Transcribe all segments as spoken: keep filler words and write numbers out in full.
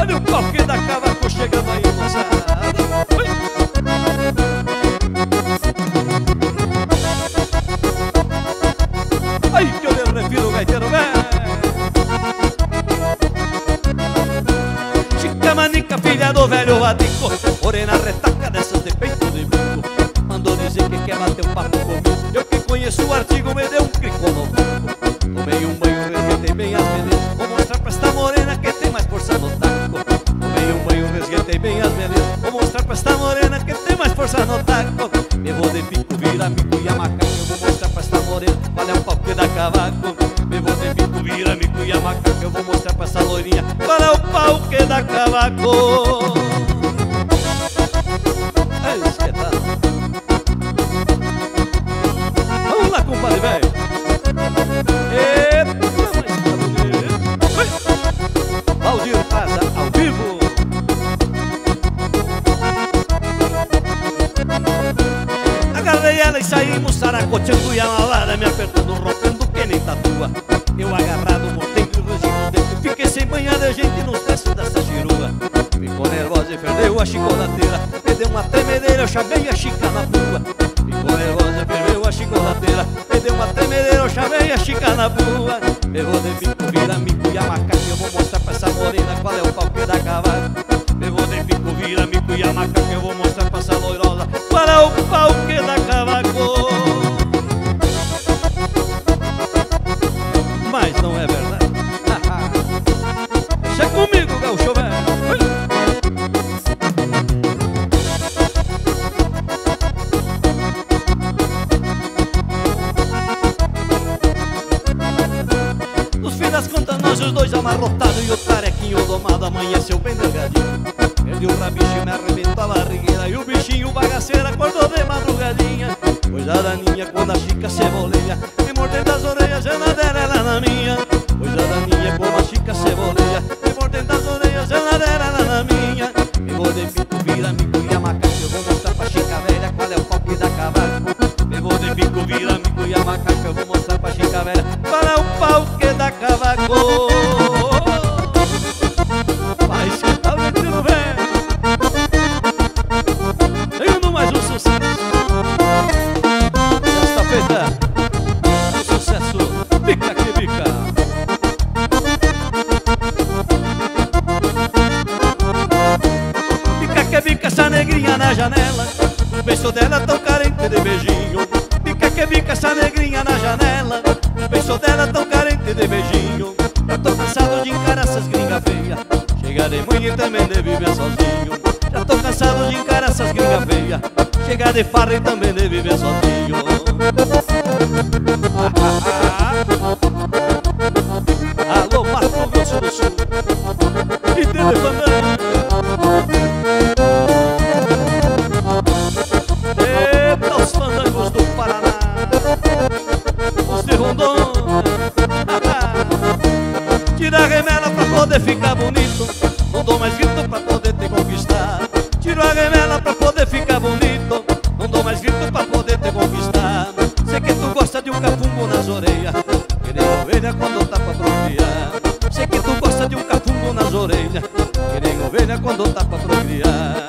Olha o pau que dá cavaco chegando aí, moçada. Aí que eu me refiro, gaiteiro velho. Chica manica, filha do velho Adico, morena retaca dessas de peito de bico. Mandou dizer que quer bater um papo comigo. Eu que conheço o artigo, me deu um crico no bico. Tomei um banho, resguetei bem as meninas. Vou mostrar pra esta morena que tem mais força no taco. Tomei um banho, resguetei bem as meninas. Vou mostrar pra esta morena que tem mais força no taco. Me vou de bico, vira mico e a macaca. Eu vou mostrar pra esta morena qual é o pau que dá cavaco. Me vou de bico, vira mico e a macaca. Eu vou mostrar pra esta loirinha qual é o pau que dá cavaco. É isso que tá. Vamos lá, compadre velho. Eita, mas tá bonito. Valdir Paz ao vivo. Agarrei ela e saímos saracoteando e a malada me apertando, rompendo que nem tatua. Eu agarrado, mordendo e rangindo os dentes. Fiquei sem banhar de gente nos testes dessa girua. Ficou nervosa e perdeu a chicolateira. Me deu uma tremedeira, eu chamei a chica na bua. Ficou nervosa e perdeu a chicolateira. Me deu uma tremedeira, eu chamei a chica na bua. Eu vou de bico, vira mico e a macaca. Eu vou mostrar pra essa morena qual é o pau que dá cavaco. Eu vou de bico, vira mico e a macaca. Eu vou mostrar pra essa loirosa qual é o pau que dá cavaco. Mas não é verdade. Deixa comigo, gaúcho velho. Nos fim das contas nós os dois amarrotados e o carequinho domado amanheceu bem delgadinho. Perdi o rabicho e me arrebentou a barrigueira e o bichinho bagaceiro acordou de madrugadinha. Coisa daninha quando a chica ceboleia me mordendo as orelhas, eu na dela, ela na minha. Coisa daninha quando a chica ceboleia me mordendo as orelhas, eu na dela, ela na minha. Eu vou de bico, vira mico e a macaca. Eu vou mostrar pra chica velha qual é o pau que dá cavaco. Eu vou de bico, vira mico e a macaca. Eu vou mostrar pra chica velha qual é o pau que dá cavaco. Mas que tal de tiro velho? Tenho mais um sucesso. Já está feita o sucesso. Bica que bica. Bica que bica essa negrinha na janela. O beijo dela tão carente de beijinho. Bica que bica essa negrinha na janela. O beijo dela tão carente de beijinho. Já tô cansado de encarar essas gringas feias. Chega de manhã e também de viver sozinho. Já tô cansado de encarar essas gringas feias. Chega de farra e também de viver sozinho. Alô, Mato Grosso do Sul e Telefandango. Eita, os fandangos do Paraná, os de Rondônia. Tira a remela pra poder ficar bonito. Não dou mais grito pra poder te conquistar. Tiro a remela pra poder ficar bonito. Não dou mais grito pra poder te conquistar. Sei que tu gosta de um cafumbo nas orelhas, que nem ovelha quando tá pra procriar. Sei que tu gosta de um cafumbo nas orelhas, que nem ovelha quando tá pra procriar.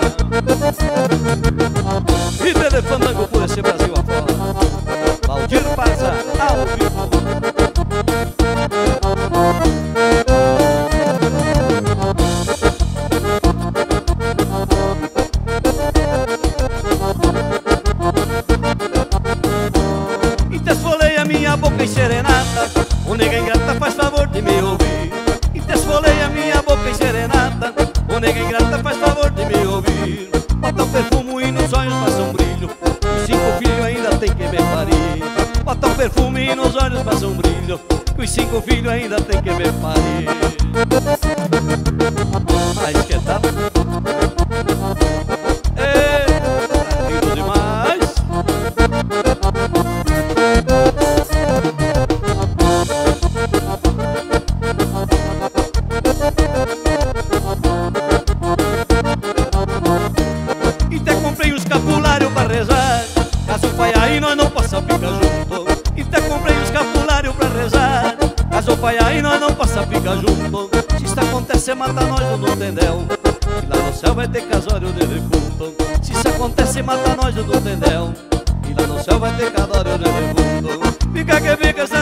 E telefandango por esse Brasil afora. Valdir Paz ao vivo. Boca em serenata, o nega ingrata faz favor de me ouvir. E te esfolei a minha boca em serenata, o nega ingrata faz favor de me ouvir. Bota um perfume e nos olhos passa um brilho, os cinco filhos ainda tem que me parir. Bota um perfume e nos olhos passa um brilho, os cinco filhos ainda tem que me parir. Mas que tal? É, lindo demais. Caso pai aí nós não possa ficar junto. E te comprei um escapulário pra rezar. Caso pai aí nós não possa ficar junto. acontecer, mata nós no tendel, e lá no céu vai ter casório de defunto. Se isso acontecer, mata nós no tendel, e lá no céu vai ter casório de defunto. Fica que fica.